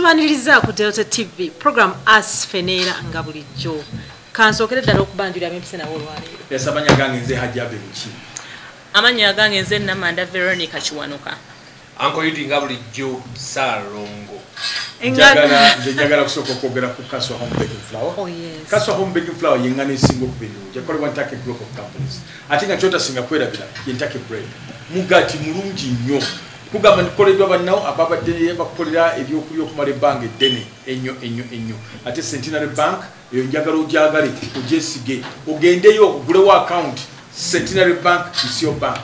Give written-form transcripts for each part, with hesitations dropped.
Tubaniriza ku Delta TV program As Fenera nga bulijjo. Kansokere ddala okubanjulira empise nawo olwaleero. Yasabanya gange nze Hajjabe Muki. Amanya gange nze Namanda Veronica Kiwanuka. Anko yidi nga bulijjo Salongo. Njagala kusooka okwogera ku Kaswa Home Baking Flour. Oh yes. Kaswa Home Baking Flour yengana esinga okubirungi. Yakolebwa Ntake Group of Companies. Ate nga kyotasinga kwerabira ye Ntake Bread. Mugati mulungi nnyo. Kugamba nikoledwa bannawo ababadde bakolera ebyokulya okumala ebbanga eddene ennyo. Ate Centenary Bank eyo njagala ogyagale ogyesige ogendeyo ogulewo account. Centenary Bank is your bank.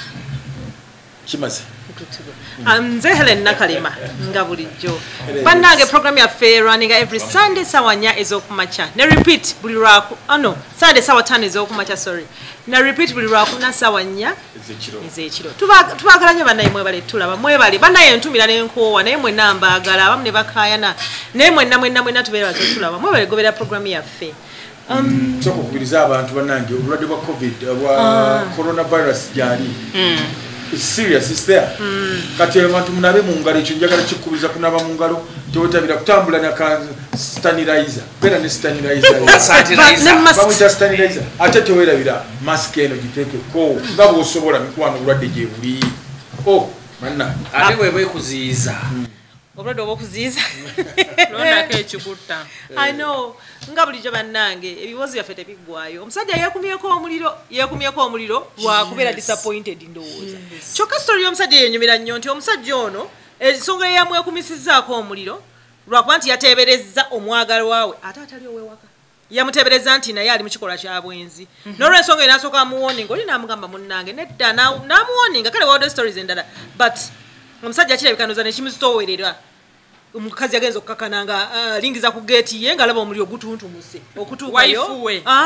Kimaze. Nze Helen Nakalima nga bulijjo. Bannange program yaffe running every Sunday sawa 4 ez'okumakya. Ne repeat buli lwaku Sunday sawa 5 ez'okumakya sorry. Na repeat buli lwakuna sawa 4 ez'ekiro. Tubagala nnyo bannaye mwebale tulaba mwebale bannaye ntumira n'enkoowa naye mwenna mbaagala abamu ne bakaayana naye mwenna tubeera tulaba mwebale gobera program yaffe. Soko kubiriza abantu bannange obulwadde bwa COVID coronavirus gyali. It's serious, it's there. Kati abantu munabe mu ngalo ekyo njagala kikubiza kunaba mu ngalo tewetabira kutambula na sterilizer. Bera ne sterilizer. Bamuta sterilizer. Ate tewerabira mask eno giteke ko nga bw'osobola mikwano bulwadde gye buli. Oh, manna. Ate bwe kuziiza. Obulwadde obukuziiza. Londa ke chikutta. I know. Nga bulijjo bannange ebiwozi byaffe tebiggwayo. Omusajja yekumyeko omuliro lwa kubeera disappointed ndowooza. Kyokka story y'omusajja yenyumira nnyo nti omusajja ono ensonga yamwekumisizzaako omuliro lwakuba nti yateeberezza omwagalwa we ate atali ow'ewaka. Yamuteeberezza nti naye ali mu kikolwa kya bwenzi. N'olw'ensonga eyo n'asooka amuwoninga oli n'amugamba munnange nedda n'amuwoninga kale waliwo stories endala but omusajja kirabika ndoza ne kimuzitoowerera. Omukazi yagenza okukakana nga lingiza ku gate ye nga laba omuliro gutuntumuse okutuukayo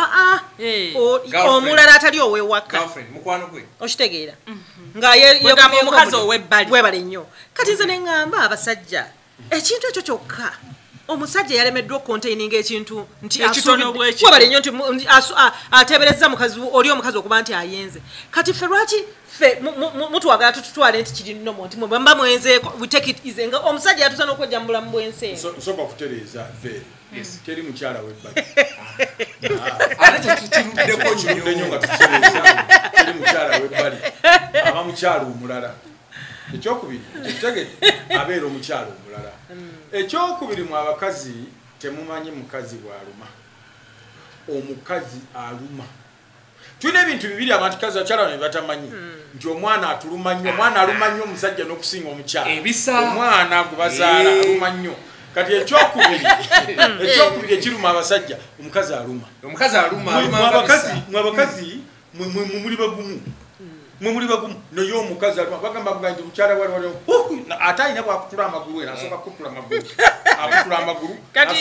omulala atali ow'ewaka mukwano gwe okitegeera nga yekumye omukazi ow'ebbali webale nnyo kati nze ne ŋŋamba abasajja ekintu ekyo kyokka omusajja yalemeddwa okucontaininga ekintu nti webale nnyo nti ateeberezza oli omukazi okuba nti ayenze kati ffe lwaki mutwagala tututwale nti kiri nnomo nti mba mwenzeeko we take it easy nga omusajja yatusa n'okwejja mu bulamu bwensi eno soka kutereeza ve teri mukyala w'ebbali kirudde nnyo nga tutereeza teri mukyala w'ebbali aba mukyala omulala ekyokubiri tekitegedde abeera omukyala omulala ekyokubiri mu abakazi temumanyi mukazi bw'aluma omukazi aluma tulina ebintu bibiri abantu kazi akyala ne batamanyi nti omwana atuluma nnyo omwana aluma nnyo omusajja n'okusinga omukyala omwana gwe bazaala aluma nnyo kati ekyokubiri ekiruma abasajja omukazi aluma mwabakazi muli bagumu naye omukazi aluma bagamba buga nti mukyala wali ate alina bwakutula amagulu ena asooka kutula amagulu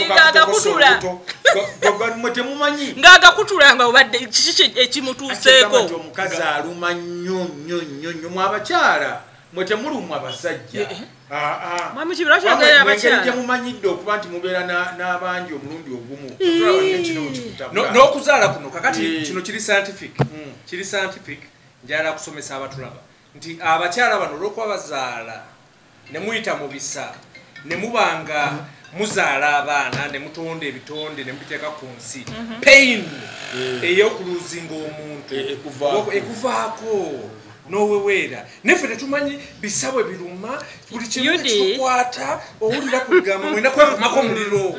mwe temumanyi ng'agakutula nga obadde kiki ekimutuuseeko nti omukazi aluma nnyo mwabakyala mwe temulumwa abasajja mwengeri gye mumanyidde okuba nti mubeera n'abangi omulundi ogumu n'okuzaala kuno kakati kino kiri scientific njala kusomesa abatulaba nti abakyala bano olw'okuba bazaala ne muyita mu bisa ne mubanga muzaala abaana ne mutonda ebitonde ne mubiteeka ku nsi pain ey'okuluzinga omuntu ekuvaako n'oweweera neffe tetumanyi bisabwe biruma buli kimu kitukwata owulira ku bigambo mwenda kwekumako omuliro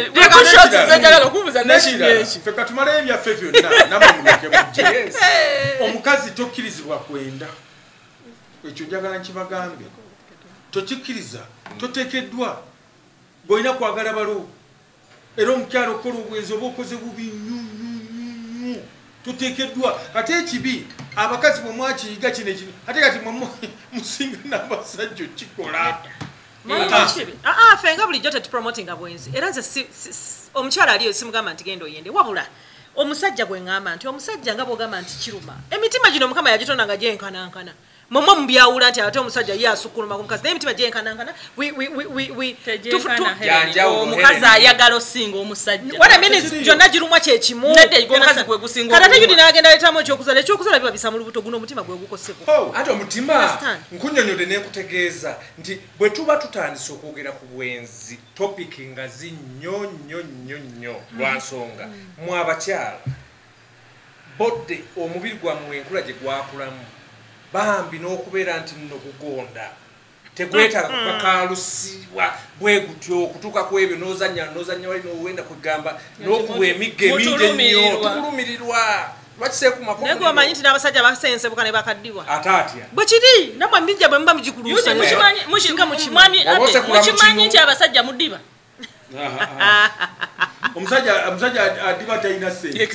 ffe katumalayo ebyaffe byonna namwe mujje omukazi tokkirizibwa kwenda ekyo njagala nkibagambe tokikkiriza toteekeddwa bw'olina kwagala balo era omukyalo okola obwenzi oba okoze bubi nnyo toteekeddwa ate ekibi abakazi bwe mwakiyiga kino ate kati musinga n'abasajja okikola ffe nga bulijjo tetupromotinga bwenzi era nze omukyala aliyo simugamba nti genda oyende wabula omusajja gwe ŋŋamba nti omusajja nga bw'ogamba nti kiruma emitima gino mukama yagitonda nga gyenkanankana momwe mubyawula nti ate omusajja ye asukuluma ku mukazi naye emitima gyenkanankana omukazi ayagala osinga omusajja gyonna girumwa kyekimu kati ate yudi n'agenda leetamu ekyokuzala biba bisa mu lubuto guno omutima gwe gukoseko ate omutima nkunyonyodde n'enkutegeeza nti bwe tuba tutandise okwogera ku bwenzi topiki nga zinnyonnyo lwa nsonga mu abakyala bodde omubiri gwammwe enkula gye gwakulamu bambi n'okubeera nti nno kugonda tegwetaaga kukakaalusibwa bwe gutyo okutuuka ku ebyo n'ozannya wali n'owenda kwegamba n'okuwa emigga emingi ennyo tukulumirirwa naye gwomanyi nti n'abasajja basensebuka ne bakaddibwa ate atya bwe kiri nammwe emijja bwe muba mugikuluusa mukimanyi nti abasajja mudiba omusajja adiba talina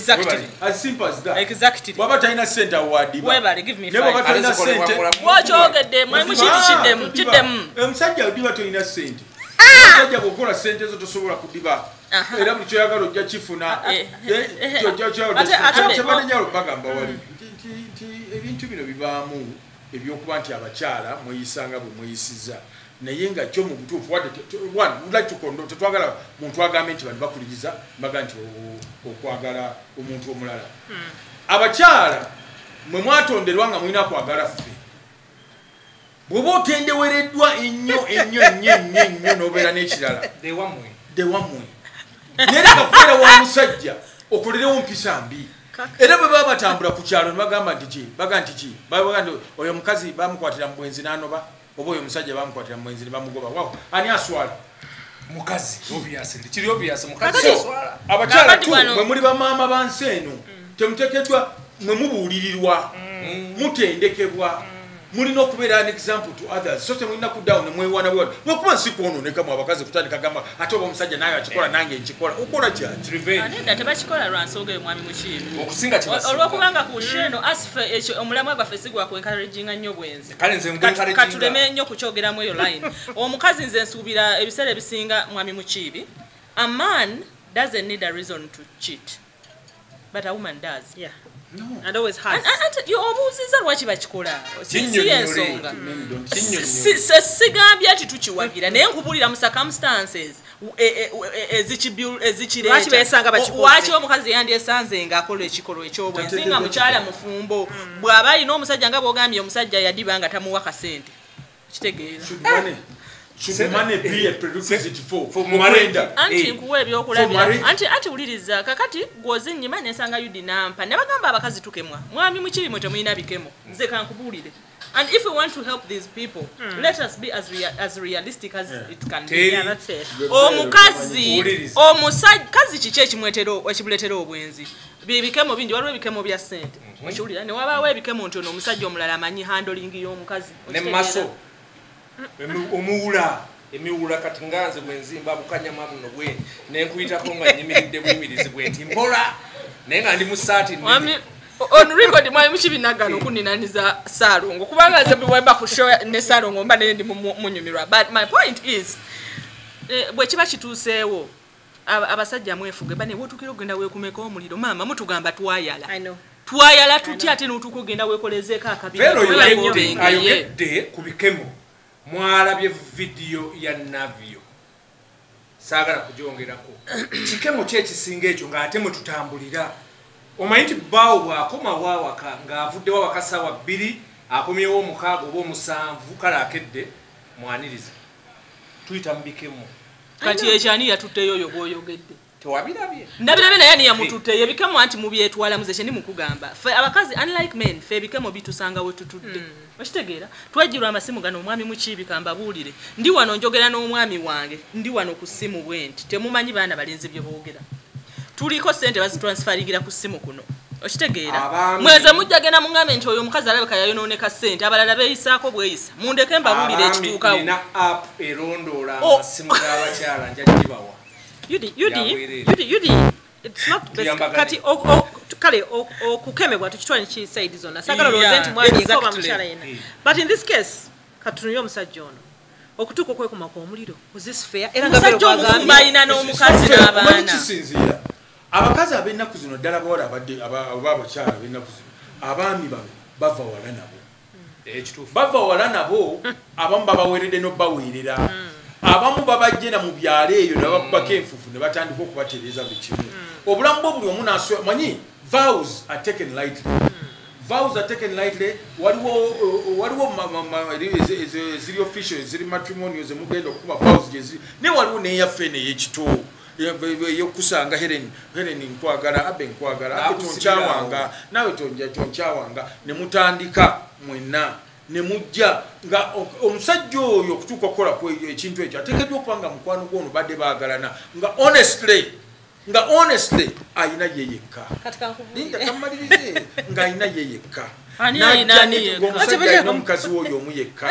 sente bwaba talina sente awoadiba nebwaba talina sente wokyogedde kiddemu omusajja adiba talina sente omusajja bwokola sente ezo tosobola kudiba era buli kyoyagala ojja kifuna kyebanenyalo bagamba wali nti ebintu bino bibaamu ebyokuba nti abakyala mweyisanga bwe mweyisiza naye nga kyo mu butuufu tetwagala muntu agambe nti bano bakuliriza mbaga nti okwagala omuntu omulala abakyala mwe mwatonderwa nga mulina kwagala ffe bw'oba otendewereddwa ennyo n'obeera n'ekirala dewammwe naye leka kubeera wa musajja okolerewo mpisa mbi era bwe baba batambula ku kyalo ne bagamba nti ki baga nti oyo omukazi bamukwatira mu bwenzi n'anoba oba oyo omusajja bamukwatira mu bwenzi ne bamugoba wawo ani aswala mukazi kiri obvious mukazi abakyala tu mwe muli bamaama ba nsi eno temuteekeddwa mwe mubuulirirwa mutendekebwa mulina okubeera an example to others so temulina kuddawo nemwewana bwewana lwokuba nsi kwonoonekamu abakazi kutandika gamba ate oba omusajja naye akikola nange nkikola okola kyakidda tebakikola lwa nsonga eyo mwami mukiibi okusinga olwokubanga ku sheno asife ekyo omulamwa gwaffe sigwakwenkalejinga nnyo bwenzi katuleme nnyo kukyogeramu eyo line omukazi nze nsuubira ebiseera ebisinga mwami mukiibi a man doesn't need a reason to cheat but a woman does. Yeah. No. And always has. And you obuuziza lwaki bakikola. Si ensonga. Sigambye ati tukiwagira naye nkubulira mu circumstances ezikireta. Lwaki omukazi yandyesanze ng'akola ekikolwa eky'obwenzi nga mukyala mufumbo bw'aba alina omusajja nga bw'ogambye omusajja yadiba nga tamuwa kasente. Kitegeera. Should money be a prerequisite for marriage? Anti nkuwe ebyokulabira. Anti uliriza kakati gwozinnyima nesanga yudi nampa. Ne bagamba abakazi tukemwa. Mwami mukibi mwe temuyina bikemo. Nze kankubulire. And if we want to help these people, let us be as realistic as it can be. Yeah, that's it. Omukazi, omusajja kiki ekimuleetera obwenzi. Bibikemo bingi waliwo ebikemo bya ssente. Okiwulira ne wabaawo ebikemo nti ono omusajja omulala amanyi handling y'omukazi. Ne maso. Emiwula kati nganze mwenzimba bukanyama buno bwe nenkuyitako nga nyimiridde buyimirizi bwe nti mpola naye nga ndi mu saati on record mwami mukibinagano kuninaniza Salongo kubanga nze bwemba ku show ne Salongo mba ne ndi munyumirwa but my point is bwe kiba kituuseewo abasajja mwefuge bane wotukira ogenda weekumeka omuliro mama mutugamba twayala I know twayala tutya ate n'otuka ogenda weekolezeeko akabiri ayogedde ku bikemo mwalabye video ya Navio saagala kujongerako kikemo kyekisinga ekyo ng'ate mwe tutambulira omanyi nti bbaawo bw'akoma waawaka ng'avudde wawaka ssaawa 2 akomyewo 6 oba 7 kale akedde mwaniriza tuyita mu bikemo kati ekyani yatutteyo oyo bw'oyogedde tewabirabye ndabirabye naye ani yamututteyo ebikemo anti mubyetwala muze kyendi mukugamba fe abakazi unlike men fe ebikemo bitusanga we tutudde okitegeera twejjirwa amasimu gano omwami mukiibi kambabuulire ndi wano njogera n'omwami wange ndi wano ku ssimu bwenti temumanyi baana balinzi bye boogera tuliko ssente bazitransferingira ku ssimu kuno okitegeera mweze mujja genda muŋŋambe nti oyo omukazi alabika yayonooneka ssente abalala beeyisaako bweyisa mundeke mbabuulire ekituukawo nina app erondoola amasimu g'abakyala njagibawa Yudi, it's not best. Kati kale okukemebwa tukitwala nki side zonna. Sagala lozenti mwami ekoma mchala yena. But in this case, katunyo omusajja ono. Okutuuka okwekuma kwa omuliro. Was this fair? Era nga musajja omufumba alina n'omukazi n'abaana. Abakazi ab'ennaku zino ddala bawala abadde abakyala ab'ennaku zino abaami bano bava wala nabo. bava wala nabo abamu babaweredde n'obbaweerera abamu babajjena mu byalo eyo nababako enfufu ne batandika okubatereeza buli kimu obulamu bwo buli omu naswa manyi vows are taken lightly waliwo ziri official ziri matrimonial zemugenda okuba vows gyeziri ne waliwo neyaffe neyekito yokusanga Helen nkwagala abe nkwagala abe tonkyawanga nawe tonkyawanga ne mutandika mwenna ne mujja nga omusajja oyo okutuuka okukola ku ekintu ekyo ateekeddwa okuba nga mukwano gwono badde baagalana nga honestly ayina ye yekka linda kamalirize nga ayina ye yekka omusajja alina omukazi woyo omu yekka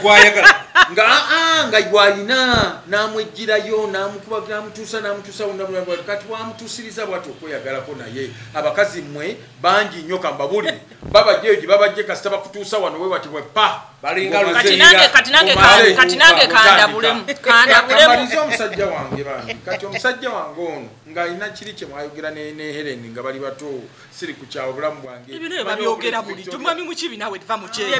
nga gwalina namwejjirayo namutuusa kati wamutuusiriza bwati okweyagalako naye abakazi mmwe bangi nnyo kambabulire babajjeyo gye babajje kasita bakutuusa wano we bati bwepa kati nange kandabulemu omusajja wange bangi kati omusajja wange ono ng'alina kiri kye mwayogera ne Helen nga bali bato siri ku kyawo obulamu bwange ebino babyogera bulijjo mwami mukibi nawe tiva mu kyeyo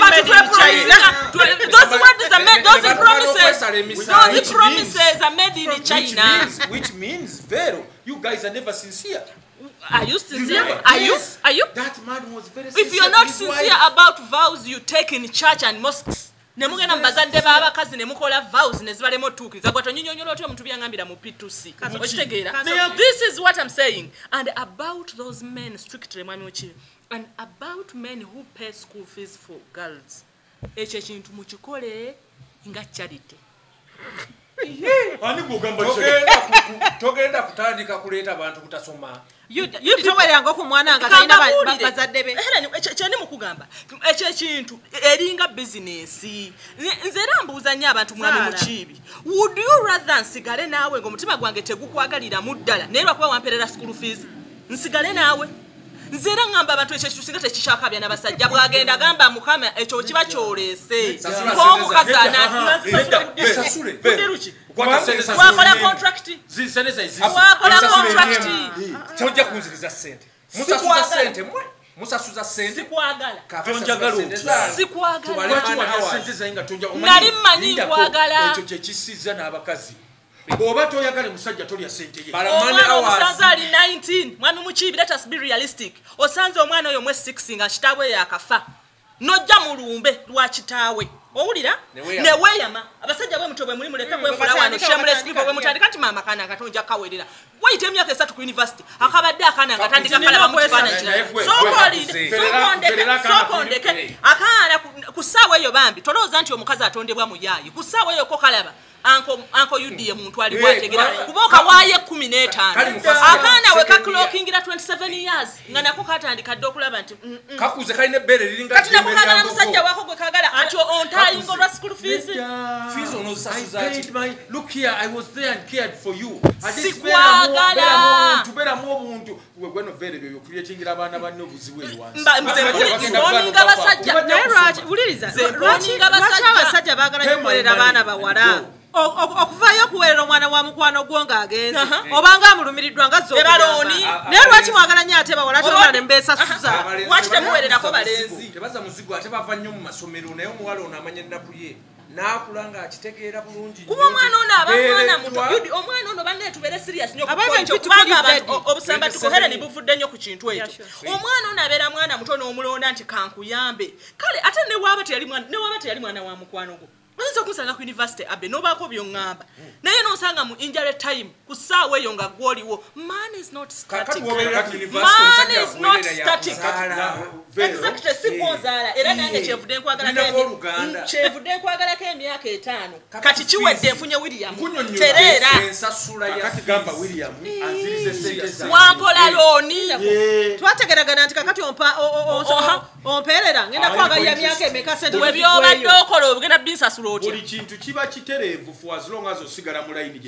those promises are made in China, which means Vero, you guys are never sincere. Are you sincere? Never. Are you? That man was very sincere. If you're not sincere about vows you take in church and mosques, nemugenda mbazadde babakazi nemukola vows nezibalemo tuukiriza gwa tonyonyonyola otyo omuntu byangambira mu P2C okitegeera. This is what I'm saying. And about those men strictly mwami okibi, and about men who pay school fees for girls, ekyo ekintu mukikole nga charity. Togenda kutandika kuleeta abantu kutasoma. Toweranga ku mwana nga talina bazadde be. Kyani mukugamba ekyo ekintu eringa business. Nze rambuuza nnyo abantu mwami mukibi. Would you rather nsigale naawe ng'omutima gwange tegukwagalira mu ddala naye lwakuba wamperera school fees nsigale naawe? Nze era ngamba abantu ekyo ekintu singa tekikyakabya n'abasajja bwagenda gamba mukama ekyo kiba kyoleese k'omukazi Sasule. wakola contract Tojja kunziriza ssente. Musasuza ssente mwe. Musasuza ssente. Sikwagala. Tonjagala otya. Sikwagala. Nali mmanyi nkwagala. Ekyo kyekisiza n'abakazi. Oba toyagala musajja tolya ssente ye. Omwana omusanze ali 19 mwami mukibi, let us be realistic. Osanze omwana oyo mwe 6 nga kitaawe yakafa nojja mulumbe lwa kitaawe owulira neweeyama abasajja bwe mutwe bwe muli muleka kwefula wano shameless people bwe mutandika nti mama kana akatonja kawerera wayita emyaka 3 ku university akabadde akana akatandika kalaba mu kifaananyi sokondeke akaana ku ssaawa eyo bambi tolowooza nti omukazi atondebwa mu yaayi ku ssaawa eyo ko kalaba anko yudiye muntu ali wategera kuboka waye 15 akaana we kaklokingira 27 years nga nako katandika dde okulaba nti kakuze kalina ebbere liringa kati nakugagala musajja wako gwe kagala ati ontayingo lwa school fees ono sasuza look here, I was there and cared for you. Sikwagala tuberamu obuntu gweno vere byo creatingira abaana banne obuzibu ewansi oninga basajja naye lwaki buliriza lwaki abasajja baagala kukolera abaana bawala okuvaayo okuweerera omwana wa mukwano gwo ng'agenze obanga amulumiriddwa nga zobaloni naye lwaki mwagala nnyo ate bawala tobala ne mbeesasuza lwaki temuweererako balenzi tebaza muzigo ate bava nnyo mu masomero naye omuwala ono amanya ennaku ye n'akula ng'akitegeera bulungi kuba omwana ono aba mwana muto omwana ono banne tubeere serious nnyo kubanga abantu obusamba tukohereni buvudde nnyo ku kintu ekyo omwana ono abeera mwana muto n'omulonda nti kankuyambe kale ate ne waaba teyali mwana wa mukwano gwo oyinza okumusanga ku university abe n'obaako by'oŋŋamba naye n'osanga mu injury time ku ssaawa eyo nga gw'oliwo man is not static exactly sikwozaala era nange kyevudde nkwagalako emyaka 5 kati kiwedde nfunye William tereera wampola looni twategeragana nti kakati ompeerera ngenda kwagalira myaka emeka sente webyobadde okola obugenda binsasula otya buli kintu kiba kitereevu for as long as osigala mu layini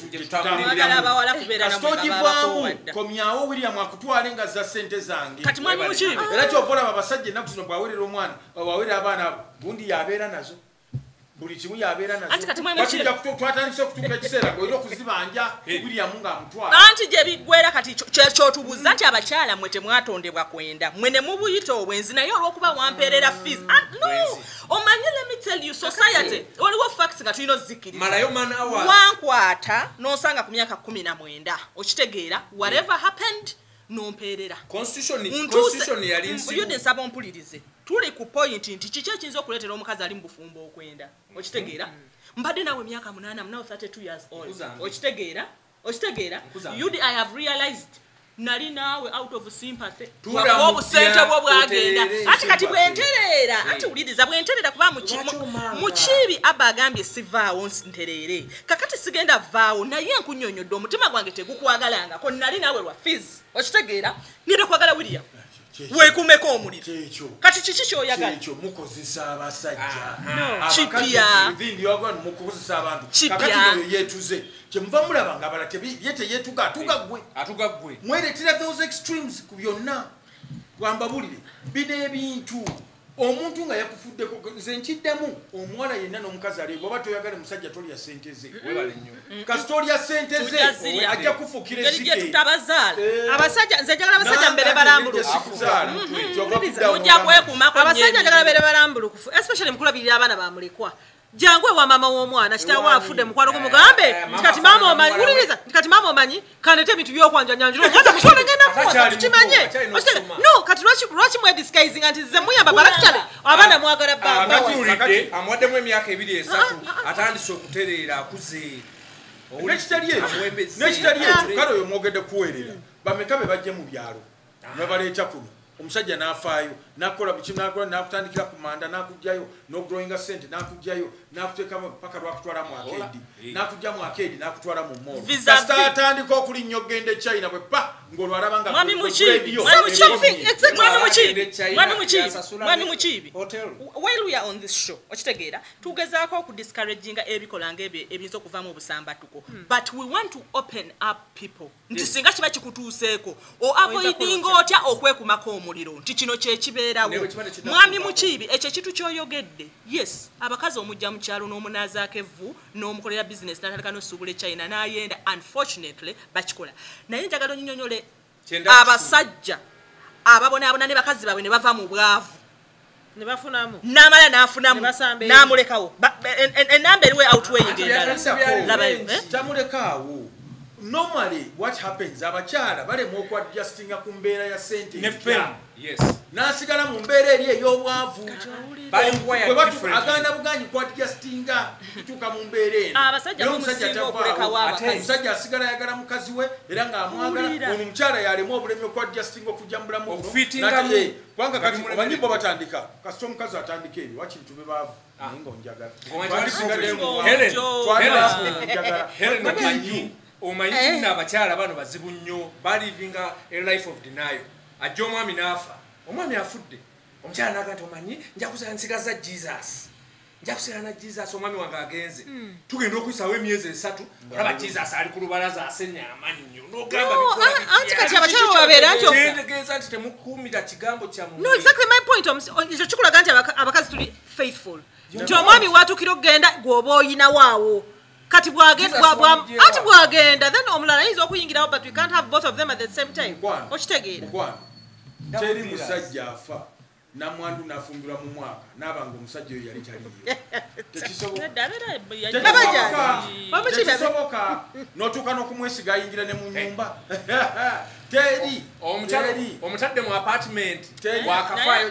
gyetutambuliramu komyawo William akutwale nga za ssente zange kati mwami mukibi era kyovola abasajja ennaku zino bwawerera omwana bwawerera abaana bundi yabeera nazo buli kimu yabeera nazo Anti kati mwami wakijja twatandise okutuuka ekiseera olina okuzibanja William ng'amutwala anti gye biggwera kati kyotubuuza nti abakyala mwe temwatondebwa kwenda mwe ne mubuyita obwenzi naye olw'okuba wampeerera fees no omanyi let me tell you society waliwo facts nga tulina ozzikiriza malayo mana wa wankwata n'osanga ku myaka 19 okitegeera whatever happened nompeerera constitution yali nsibu nsaba ompulirize tuli ku point nti kiki ekiyinza okuleetera omukazi ali mu bufumbo okwenda okitegeera mbadde nawe emyaka 8 I'm now 32 years old okitegeera Yudi I have realized nali naawe out of sympathy obusente bwo bwagenda ati kati bwentereera anti uliriza bwentereera kuba mukibi aba agambye sivaawo nterere kakati sigenda vaawo naye nkunyonyodde omutima gwange tegukwagalanga ko nali naawe lwa fees okitegeera ngenda kwagala William wekumeko omuliro kati kiki kyoyagala ekyo mukozesa abasajja kipya mukozesa abantu kakati oyo yeetuze kyemuva mulaba nga abala yeteyeetuga atuga gwe mweretera those extremes ku byonna gwambabulire bino ebintu omuntu nga yakufuddeko nze nkiddamu omuwala yenna n'omukazi ali bw'oba toyagala musajja tolya ssente ze kasi tolya ssente ze ajja kufuukira ezike abasajja nze njagala abasajja mbere balambulukufu mujja kwekuumako abasajja njagala mbere balambulukufu especially mukulabirira abaana bamulekwa jangwe wa mama w'omwana kitaawe afudde mukwano gumugambe kati maama omanyi uliriza kati maama omanyi kanete ebintu by'okwanja nyanjula omwana mukwano ngenda kuwa tukimanye no kati lwaki mwe disguising anti ze muyamba balakyale abaana mwagala bamba amwaddemu emyaka 2-3 atandise okutereera akuze nekitali ekyo kale oyo mwogedde kuweerera bameka be bajje mu byalo ne baleeta kuno omusajja n'afaayo nakola bikimu nakola nakutandikira ku manda nakujjayo n'ogrowinga sente nakujjayo nakuteekamu paka lwakutwala mu akedi nakujja mu akedi nakutwala mu mall kasita atandika okulinnya okgenda e China bwe pa ng'olwalaba nga mwami mukibi while we are on this show okitegeera tugezaako okudiscouraginga ebikolanga ebiyinza okuvaamu obusambatuko but we want to open up people nti singa kiba kikutuuseeko avoidinga otya okwekumako omuliro nti kino kyekibeerawo mwami mukibi ekyo ekintu kyoyogedde yes abakazi omujja mu kyalo n'omunaazaako evvu n'omukolera business n'atandika n'osuubula e China n'ayenda unfortunately bakikola naye njagala onyonyole abasajja ababonaabona ne bakazi baabwe ne bava mu bwavu ne bafunamu n'amala n'afunamu n'amulekawo enamba eriwe outweighing endala tamulekaawo normally what happens abakyala balema okwadjustinga ku mbeera ya sente n'asigala mu mbeera eri ey'obwavu aganda buganyi kwadjustinga kutuuka mu mbeera eno omusajja asigala ayagala mukazi we era ng'amwagala ono omukyala yalema obulemi okwadjustinga okujja mu bulamu kubanga kati abanyimbo batandika kasita omukazi atandika ebyo wakiri tube baavu naye ng'onjagala omanyi nina abakyala bano bazibu nnyo balivinga a life of denial ajja omwami n'afa omwami afudde omukyala naga nti omanyi nja kusala nsigaza Jesus omwami wange agenze tugenda okuyisaawo emyezi 3 olaba Jesus ali ku lubalaza asenya amannyo n'ogamba anti kati abakyala babeera ntegeeza nti temukuumira kigambo kyammwe no exactly my point ekyo kikulaga nti abakazi tuli faithful nti omwami watukira okugenda gwoba oyinawaawo kati bwagenda then omulala ayinza okuyingirawo but we can't have both of them at the same time okitegeera teri musajja afa namwandu nafumbirwa mu mwaka nabanga omusajja oyo yali taliyo tekisoboka notuuka n'okumwesiga ayingira ne mu nyumba teri omutadde mu apartment wakafaayo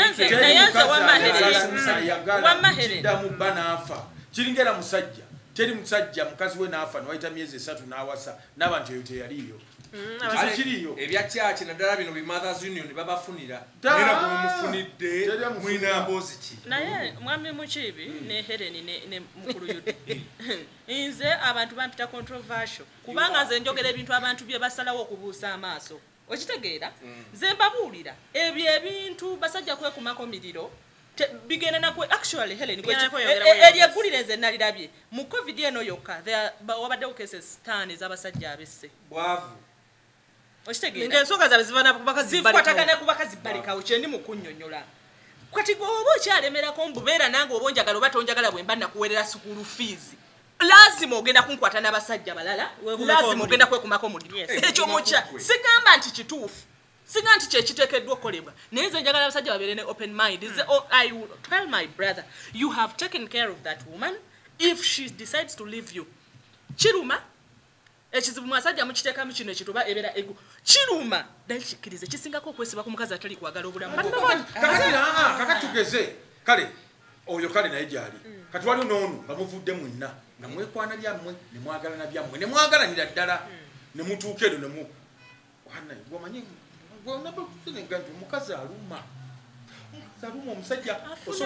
kiddamu bba n'afa kiringera musajja teri musajja mukazi we n'afa niwayita myezi 3 n'awasa n'abantu eyo teyaliyo kiriyo ebyakyaki naddala bino Mothers Union babafunira era bwemumufunidde mwina mboozi ki naye mwami mukibi ne Helen ne mukulu Yudi nze abantu bampita controversial kubanga nze njogera ebintu abantu bye basalawo okubuusa amaaso okitegeera nze mbabuulira ebyo ebintu basajja kwekumako miriro bigenda nakwe actually Helen eryegulire nze nalirabye mu covid eno yokka wabaddewo cases 5 ez'abasajja abesse bwavu okitegeera ng'ensonga zaabwe zikwatagana ku bakazi balekawo kyendi mu kunnyonnyola kati gwe oba okyalemerako mbubeera nange oba onjagala oba tonjagala bwe mba nakuwerera sukulu fees lazima ogenda kunkwata n'abasajja balala lazima ogenda kwekumako muliro ekyo mucha sigamba nti kituufu singa nti kyekiteekeddwa okukolebwa naye nze njagala abasajja babeere ne open mind I will tell my brother you have taken care of that woman if she decides to leave you kiruma ekizibu mwasajja mukiteekamu kino ekituba ebeera ego kiruma naye kikkirize kisingako okwesiba ku mukazi atali kwagala obulamu kakati tugeze kale oyo kale naye gyali kati waliwo n'onu nga muvudde mwenna nga mwekwana byammwe ne mwagalana byammwe ne mwagalanira ddala ne mutuuka eno ne gwomanyi omukazi aluma omusajja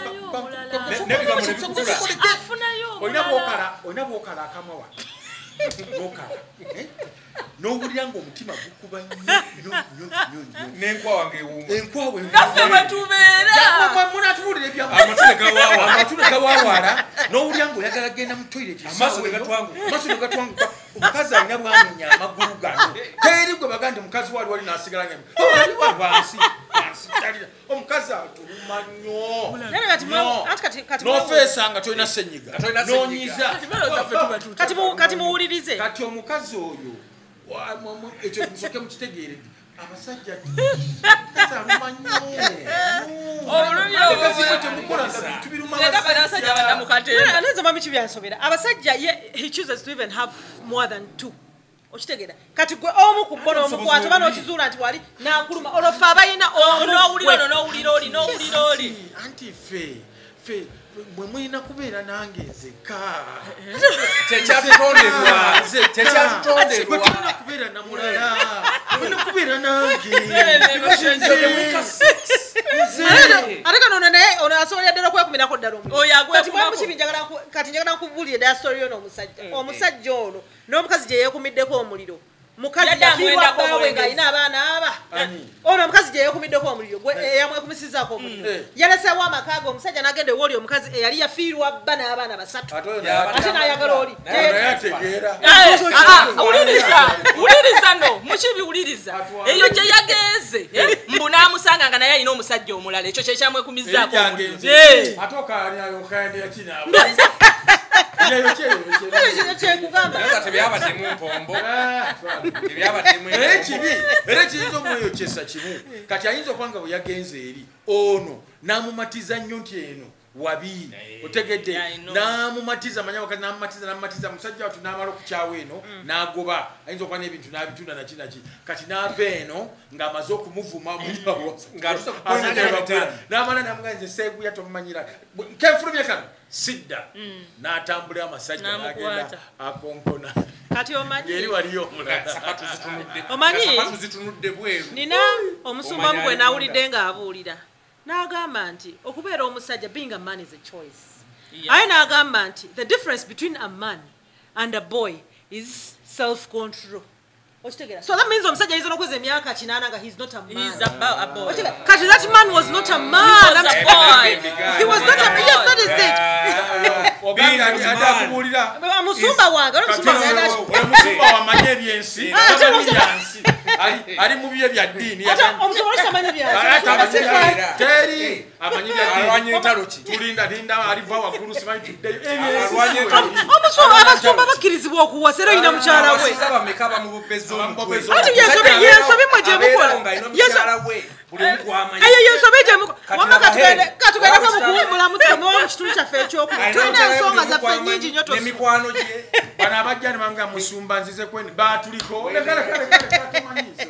olina bwokala akamwa wa nokala n'owulira ng'omutima gukuba naffe bwetubeeramunatuwulira ebyamatule gawaawala n'owulira ng'oyagala genda mu toilet amaaso ne gatwanguka omukazi alina bwamunya amagulu gano teri gwe baga nti mukazi wali n'asigala wansi omukazi atuluma nnyo n'ofeesa nga tolina senyiga n'onyiza kati muwulirize kati omukazi oyo ekyo musoke mukitegeere abasajja aluma nnyo mami kibyansobera abasajja he chooses to even have more than two okitegeera kati gwe omu ku bo n'omukwata oba n'okizuula nti wali n'akuluma olwo fe abalina n'owulira oli anti fe bwe mulina kubeera nange nzeka tekyatutonderwa kubeera namulala mulina kubeera nange ate kano naye ono asobolera ddala okwekumirako ddala kati njagala nkubuulira eddala story yo n'omusajja ono n'omukazi gye yeekumiddeko omuliro mukazi yafiirwa bbaawe ng'alina abaana aba ono omukazi gye yeekumiddeko omuliro gwe eyamwekumisizzaako omuliro yaleseewo amaka ge omusajja n'agenda ewooli omukazi eyali yafiirwa bba n'abaana basatu ate n'ayagala oli wuliriza no mukibiwuliriza eyo gye yagenze mbu n'amusanga nga naye alina omusajja omulala ekyo kyekyamwekumizaako era kiyinza omweyokyesa kimu kati ayinza okwanga bwe yagenze eri ono n'amumatiza nnyo nti eno wabi otegedde n'amumatiza manya wakati n'amumatiza musajja watu n'amala okukyawa eno n'agoba ayinza okuba n'ebintu n'abitunda nakinaki kati n'ava eno ng'amaze okumuvuma n'amala n'amuga nze seeguya tomumanyira kenfulumya kano sidda n'atambula amasajja n'agenda akonkona kati omanyi eri waliyo omanyi nina omusumba mu gwe n'awulidde ng'abuulira n'agamba nti okubeera omusajja being a man is a choice aye n'agamba nti the difference between a man and a boy is self control okitegeera so that means omusajja ayinza n'okweza emyaka 8 nga he's not a man kati that man was not a man I'm a boy he was not a man yes that is it musumba wange omusumba wamanye ebyensi ali mu bye bya ddiini teri amanyi tulinda aliva waggulu simanyi tuddeyo abasumba bakkirizibwa okuwasa era olina mukyala we ati yensobi mwe gyemukola eyo yensobi gyemukola katugenda mukuwummula mutumewo mu kitundu kyaffe ekyokuba tulina ensonga zaffe nnyingi nnyo bano abajja ne banga musumba nzize kweni batuliko